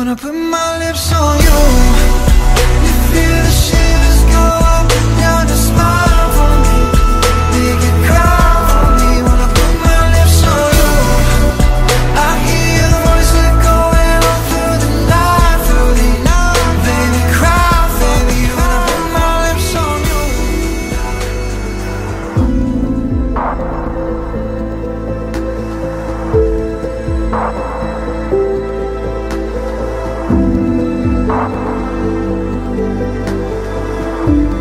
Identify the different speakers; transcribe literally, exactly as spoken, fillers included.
Speaker 1: Wanna put my lips on you. You feel the shivers go up and down, just smile for me, make it cry for me. Wanna put my lips on you. I hear your voice echoing all through the night, through the night. Baby, cry for me. Wanna put my lips on you. Thank you.